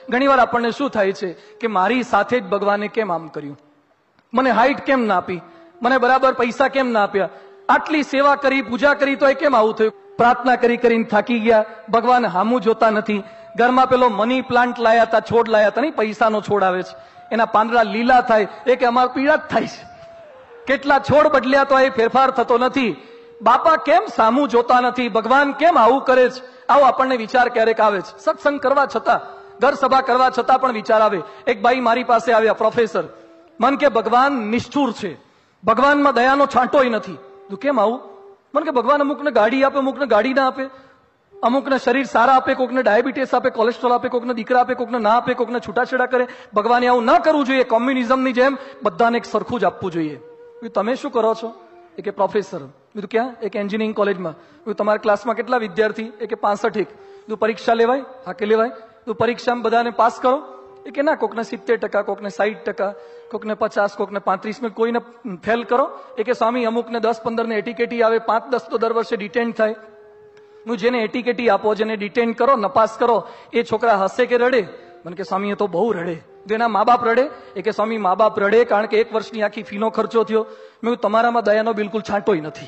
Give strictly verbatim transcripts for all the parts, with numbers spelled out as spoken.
ઘણીવાર આપણને શું થાય છે કે મારી સાથે જ ભગવાને કેમ આમ કર્યું, મને હાઈટ કેમ ના આપી, મને બરાબર પૈસા કેમ ના આપ્યા, આટલી સેવા કરી, પૂજા કરી તો એ કેમ આવું થયું, પ્રાર્થના કરી કરીને થાકી ગયા, ભગવાન હામું જોતા નથી. ઘરમાં પેલો મની પ્લાન્ટ લાયા હતા, છોડ લાયા હતા, નહીં પૈસાનો છોડ આવે છે, એના પાંદડા લીલા થાય એ કે અમારા પીળા જ થાય છે. કેટલા છોડ બદલ્યા તો એ ફેરફાર થતો નથી. બાપા કેમ સામું જોતા નથી, ભગવાન કેમ આવું કરે છે, આવો આપણને વિચાર ક્યારેક આવે છે. સત્સંગ કરવા છતાં, ઘર સભા કરવા છતાં પણ વિચાર આવે. એક ભાઈ મારી પાસે આવ્યા, પ્રોફેસર, મન કે ભગવાન નિષ્ઠુર છે, ભગવાનમાં દયાનો છાંટોય નથી. તું કેમ આવું? મન કે ભગવાન અમુકને ગાડી આપે, અમુકને ગાડી ના આપે, અમુકને શરીર સારા આપે, કોકને ડાયાબિટીસ આપે, કોલેસ્ટ્રોલ આપે, કોકને દીકરા આપે, કોકને ના આપે, કોકને છૂટાછેડા કરે. ભગવાને આવું ના કરવું જોઈએ, કોમ્યુનિઝમની જેમ બધાને એક સરખું જ આપવું જોઈએ. તમે શું કરો છો? એ કે પ્રોફેસર. બીજું ક્યાં? એક એન્જિનિયરિંગ કોલેજમાં. તમારા ક્લાસમાં કેટલા વિદ્યાર્થી? એ કે પાસઠ એક. તું પરીક્ષા લેવાય? હા કે લેવાય. તું પરીક્ષામાં બધાને પાસ કરો? એ કે ના, કોકને સિત્તેર ટકા, કોકને સાઈઠ ટકા, કોકને પચાસ, કોકને પાંત્રીસ, માં કોઈને ફેલ કરો. એ કે સ્વામી અમુકને દસ પંદર ને એટીકેટી આવે, પાંચ દસ તો દર વર્ષે ડિટેન થાય. હું જેને એટીકેટી આપો, જેને ડિટેન કરો, નપાસ કરો, એ છોકરા હસે કે રડે? મને કે સ્વામી એ તો બહુ રડે. એના મા બાપ રડે? એ કે સ્વામી મા બાપ રડે કારણ કે એક વર્ષની આખી ફીનો ખર્ચો થયો. મેં તમારામાં દયાનો બિલકુલ છાંટોય નથી.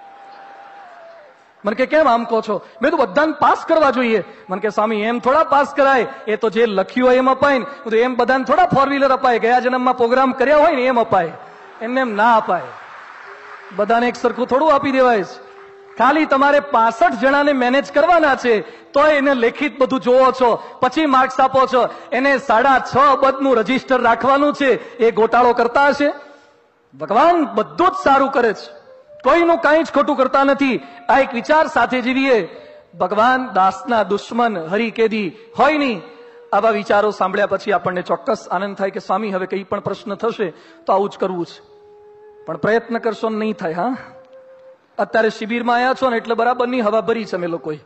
મને કે કેમ આમ કહો છો? મેં તો બધાને પાસ કરવા જોઈએ. મને કે સ્વામી એમ થોડા પાસ કરાય, એ તો જે લખ્યું હોય એમ અપાય ને. તો એમ બધાને થોડા ફોર વ્હીલર અપાય, ગયા જન્મમાં પ્રોગ્રામ કર્યા હોય ને એમ અપાય, એમને એમ ના અપાય. બધાને એક સરખું થોડું આપી દેવાય છે. ખાલી તમારે પાસઠ જણાને મેનેજ કરવાના છે, તો એને લેખિત બધું જોવો છો, પછી માર્ક્સ આપો છો. એને સાડા છ અબજનું રજીસ્ટર રાખવાનું છે, એ ગોટાળો કરતા હશે? ભગવાન બધું જ સારું કરે છે, કોઈનું કાંઈ જ ખોટું કરતા નથી. આ એક વિચાર સાથે જીવીએ. ભગવાન દાસના દુશ્મન હરિકેદી હોય નહીં. આવા વિચારો સાંભળ્યા પછી આપણને ચોક્કસ આનંદ થાય કે સ્વામી હવે કંઈ પણ પ્રશ્ન થશે તો આવું જ કરવું છે, પણ પ્રયત્ન કરશો નહીં થાય. હા, અત્યારે શિબિરમાં આવ્યા છો ને એટલે બરાબરની હવા ભરી છે અમે લોકોએ.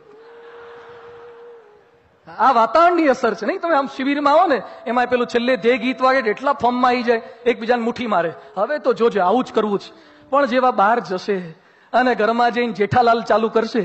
આ વાતાવરણની અસર છે. નહીં, તમે આમ શિબિરમાં આવો ને, એમાં પેલું છેલ્લે ધ્યેય ગીત વાગે એટલા ફોર્મમાં આવી જાય, એકબીજાને મુઠ્ઠી મારે. હવે તો જોજે આવું જ કરવું છે. પણ જેવા બહાર જશે અને ઘરમાં જઈને જેઠાલાલ ચાલુ કરશે,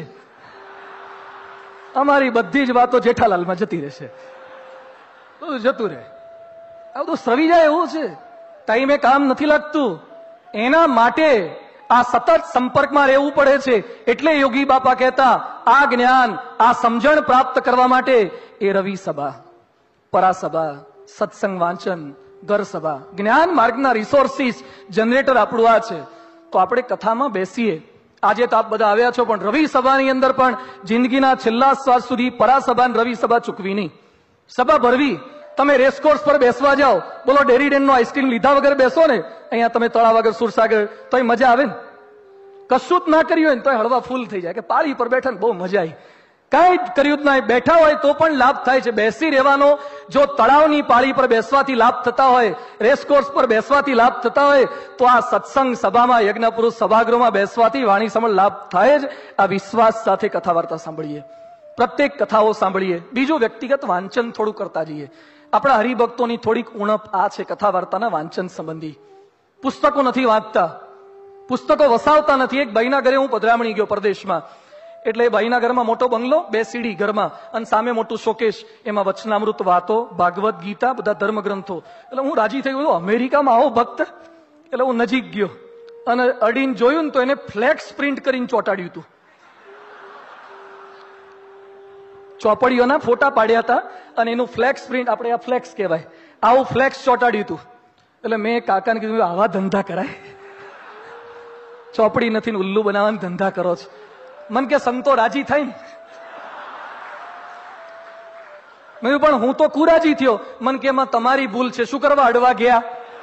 અમારી બધી જ વાતો જેઠાલાલમાં જતી રહેશે, બધું જતું રહે. આ બધું સ્રવી જાય એવું છે, ટાઈમે કામ નથી લાગતું. એના માટે આ સતત સંપર્કમાં રહેવું પડે છે. એટલે યોગી બાપા કહેતા, આ જ્ઞાન, આ સમજણ પ્રાપ્ત કરવા માટે એ રવિ સભા, પરાસભા, સત્સંગ વાંચન, ઘર સભા, જ્ઞાન માર્ગના રિસોર્સિસ જનરેટર આપણું આ છે. તો આપણે કથામાં બેસીએ. આજે તો આપ બધા આવ્યા છો, પણ રવિ સભાની અંદર પણ જિંદગીના છેલ્લા શ્વાસ સુધી પરાસભા રવિ સભા ચૂકવી નહીં. સભા ભરવી. તમે રેસકોર્સ પર બેસવા જાઓ, બોલો ડેરીડેન નો આઈસ્ક્રીમ લીધા વગર બેસો ને, અહીંયા તમે તળા વગર સુરસાગર, તોય મજા આવે ને. કશું જ ના કર્યું હોય ને તોય હળવા ફૂલ થઈ જાય કે પાળી પર બેઠા ને બહુ મજા આવી. કાંઈ જ કર્યું જ ના, બેઠા હોય તો પણ લાભ થાય છે. બેસી રહેવાનો. જો તળાવની પાળી પર બેસવાથી લાભ થતા હોય, રેસકોર્સ પર બેસવાથી લાભ થતા હોય, તો આ સત્સંગ સભામાં, યજ્ઞપુરુષ સભાગૃહમાં બેસવાથી વાણી સમળ લાભ થાય જ. આ વિશ્વાસ સાથે કથા વાર્તા સાંભળીએ, પ્રત્યેક કથાઓ સાંભળીએ. બીજું, વ્યક્તિગત વાંચન થોડું કરતા જઈએ. આપણા હરિભક્તોની થોડીક ઉણપ આ છે કથા વાર્તાના વાંચન સંબંધી. પુસ્તકો નથી વાંચતા, પુસ્તકો વસાવતા નથી. એક ભાઈના ઘરે હું પધરામણી ગયો પરદેશમાં, એટલે ભાઈના ઘરમાં મોટો બંગલો, બે સીડી ઘરમાં, અને સામે મોટું શોકેશ, એમાં વચનામૃત, વાતો, ભાગવત ગીતા, બધા ધર્મ ગ્રંથો. એટલે હું રાજી થઈ ગયો, અમેરિકામાં આવો ભક્ત. એટલે હું નજીક ગયો અને અડીને જોયું ને તો એને ફ્લેક્સ પ્રિન્ટ કરીને ચોંટાડ્યું હતું. ચોપડીઓના ફોટા પાડ્યા હતા અને એનું ફ્લેક્સ પ્રિન્ટ, આપણે આ ફ્લેક્સ કહેવાય, આવું ફ્લેક્સ ચોંટાડ્યું હતું. એટલે મેં કાકાને કીધું, આવા ધંધા કરાય? ચોપડી નથી ને ઉલ્લુ બનાવવાના ધંધા કરો છો. મન કે સંતો રાજી થાય ને. મેં પણ હું તો કુરાજી થયો. મન કે એમાં તમારી ભૂલ છે, શું કરવા અડવા ગયા?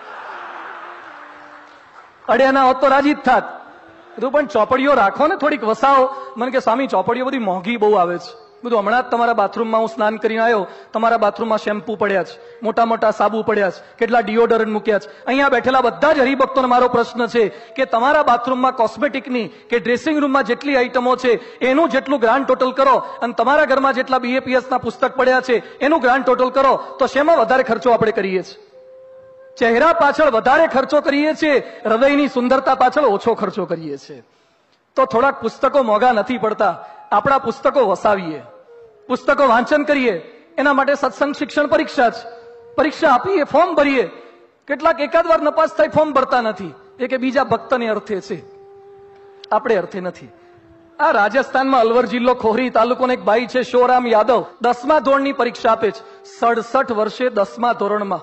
અડ્યા ના હોત તો રાજી જ થાત. બધું પણ ચોપડીઓ રાખો ને, થોડીક વસાવો. મને કે સ્વામી ચોપડીઓ બધી મોંઘી બહુ આવે છે. બધું હમણાં જ તમારા બાથરૂમમાં હું સ્નાન કરીને આવ્યો, તમારા બાથરૂમમાં શેમ્પુ પડ્યા છે, મોટા મોટા સાબુ પડ્યા છે, કેટલા ડિયોડરન્ટ મૂક્યા છે. અહીંયા બેઠેલા બધા જ હરિભક્તોને મારો પ્રશ્ન છે કે તમારા બાથરૂમમાં કોસ્મેટિકની કે ડ્રેસિંગ રૂમમાં જેટલી આઈટમો છે એનું જેટલું ગ્રાન્ડ ટોટલ કરો, અને તમારા ઘરમાં જેટલા બીએપીએસ ના પુસ્તક પડ્યા છે એનું ગ્રાન્ડ ટોટલ કરો, તો શેમાં વધારે ખર્ચો આપણે કરીએ છીએ? ચહેરા પાછળ વધારે ખર્ચો કરીએ છીએ, હૃદયની સુંદરતા પાછળ ઓછો ખર્ચો કરીએ છીએ. તો થોડાક પુસ્તકો મોંઘા નથી પડતા, આપણા પુસ્તકો વસાવીએ, પુસ્તકો વાંચન કરીએ. એના માટે સત્સંગ શિક્ષણ પરીક્ષા છે. પરીક્ષા આપીએ, ફોર્મ ભરીએ. કેટલાક એકાદ વાર નપાસ થાય, ફોર્મ ભરતા નથી. એ કે બીજા ભક્તને અર્થે છે, આપણે અર્થે નથી. આ રાજસ્થાનમાં અલવર જિલ્લો ખોરી તાલુકોનો એક ભાઈ છે શોરામ યાદવ, દસમા ધોરણની પરીક્ષા આપે છે. સડસઠ વર્ષે દસમા ધોરણમાં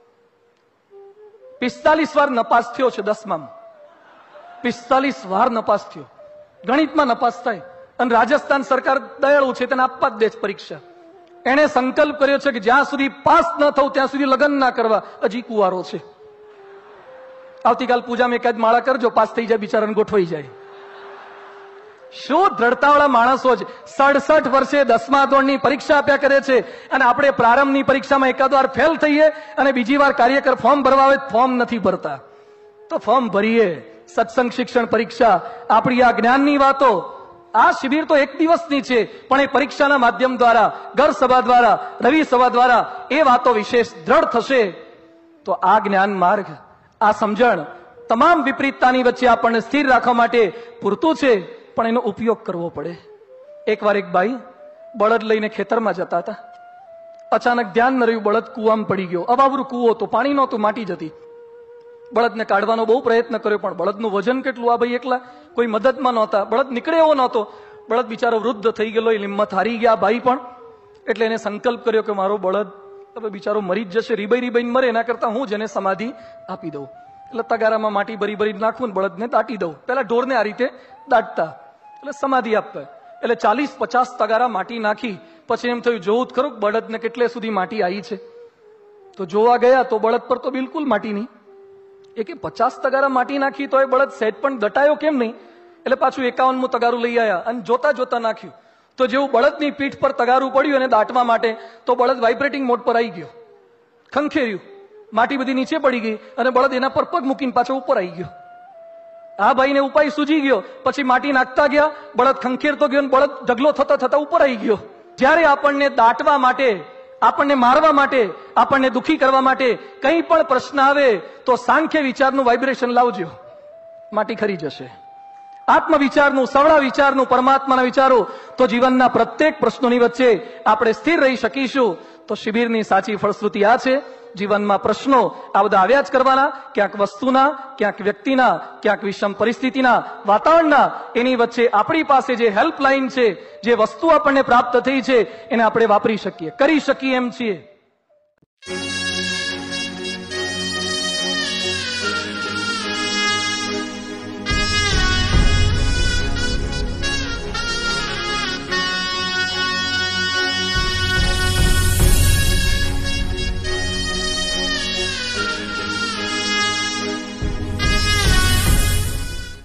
પિસ્તાલીસ વાર નપાસ થયો છે. દસમામાં પિસ્તાલીસ વાર નપાસ થયો. ગણિતમાં નપાસ થાય અને રાજસ્થાન સરકાર દયાળુ છે, તેને આપવા જ દે છે પરીક્ષા. એને સંકલ્પ કર્યો છે કે જ્યાં સુધી પાસ ન થવું ત્યાં સુધી લગ્ન ના કરવા. હજી કુંવારો છે. આવતીકાલ પૂજામાં એકાદ માળા કરજો, પાસ થઈ જાય, બિચારાને ગોઠવાઈ જાય. શું દ્રઢતાવાળા માણસો છે. સડસઠ વર્ષે દસમા ધોરણની પરીક્ષા આપ્યા કરે છે અને આપણે પ્રારંભની પરીક્ષામાં એકાદ વાર ફેલ થઈએ અને બીજી વાર કાર્યકર ફોર્મ ભરવા આવે, ફોર્મ નથી ભરતા તો ફોર્મ ભરીએ. સત્સંગ શિક્ષણ પરીક્ષા આપણી આ જ્ઞાનની વાતો. આ શિબિર તો એક દિવસની છે, પણ એ પરીક્ષાના માધ્યમ દ્વારા, ઘર સભા દ્વારા, રવિ સભા દ્વારા એ વાતો વિશેષ દ્રઢ થશે તો આ જ્ઞાન માર્ગ, આ સમજણ તમામ વિપરીતતાની વચ્ચે આપણને સ્થિર રાખવા માટે પૂરતું છે, પણ એનો ઉપયોગ કરવો પડે. એકવાર એક ભાઈ બળદ લઈને ખેતરમાં જતા હતા. અચાનક ધ્યાન ન રહ્યું, બળદ કૂવામાં પડી ગયો. અવાવરું કૂવો તો પાણી નહોતું, માટી જતી. બળદને કાઢવાનો બહુ પ્રયત્ન કર્યો, પણ બળદનું વજન કેટલું, આ ભાઈ એકલા, કોઈ મદદમાં નહોતા. બળદ નીકળે એવો નહોતો. બળદ બિચારો વૃદ્ધ થઈ ગયેલો, એ હિંમત હારી ગયા ભાઈ પણ. એટલે એને સંકલ્પ કર્યો કે મારો બળદ હવે બિચારો મરી જ જશે, રીબાઈ રીબાઈને મરે, એના કરતા હું જેને સમાધિ આપી દઉં. એટલે તગારામાં માટી ભરી ભરી નાખવું ને બળદને દાટી દઉં. પેલા ઢોરને આ રીતે દાટતા, એટલે સમાધિ આપતા. એટલે ચાલીસ પચાસ તગારા માટી નાખી. પછી એમ થયું જોવું જ ખરું બળદને કેટલે સુધી માટી આવી છે. તો જોવા ગયા તો બળદ પર તો બિલકુલ માટી નહીં. એ કે પચાસ તગારા માટી નાખી તો એ બળદ સહેજ પણ દટાયો કેમ નહીં? એટલે પાછું એકાવનમું તગારું લઈ આવ્યા અને જોતા જોતા નાખ્યું. તો જેવું બળદની પીઠ પર તગારું પડ્યું એને દાટવા માટે, તો બળદ વાઇબ્રેટિંગ મોડ પર આવી ગયો, ખંખેર્યું, માટી બધી નીચે પડી ગઈ અને બળદ એના પર પગ મૂકીને પાછો ઉપર આવી ગયો. આ ભાઈને ઉપાય સૂજી ગયો. પછી માટી નાખતા ગયા, બળદ ખંખેરતો ગયો, બળદ ઢગલો થતા થતા ઉપર આવી ગયો. જ્યારે આપણને દાટવા માટે, આપણને મારવા માટે, આપણને દુખી કરવા માટે કંઈ પણ પ્રશ્ન આવે તો સાંખ્ય વિચારનું વાઇબ્રેશન લાવજો, માટી ખરી જશે. આત્મવિચારનું, સવળા વિચારનું, પરમાત્માના વિચારો, તો જીવનના પ્રત્યેક પ્રશ્નોની વચ્ચે આપણે સ્થિર રહી શકીશું. તો શિબિરની સાચી ફળશ્રુતિ આ છે. જીવનમાં પ્રશ્નો આ બધા આવ્યા જ કરવાના, ક્યાંક વસ્તુના, ક્યાંક વ્યક્તિના, ક્યાંક વિષમ પરિસ્થિતિના, વાતાવરણના. એની વચ્ચે આપણી પાસે જે હેલ્પલાઇન છે, જે વસ્તુ આપણને પ્રાપ્ત થઈ છે, એને આપણે વાપરી શકીએ, કરી શકીએ એમ છીએ.